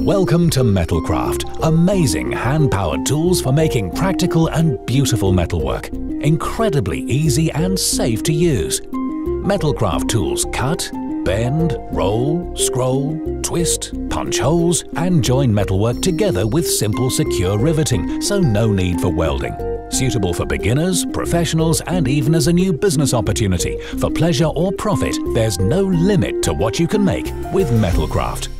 Welcome to Metalcraft, amazing hand-powered tools for making practical and beautiful metalwork. Incredibly easy and safe to use. Metalcraft tools cut, bend, roll, scroll, twist, punch holes and join metalwork together with simple secure riveting, so no need for welding. Suitable for beginners, professionals and even as a new business opportunity. For pleasure or profit, there's no limit to what you can make with Metalcraft.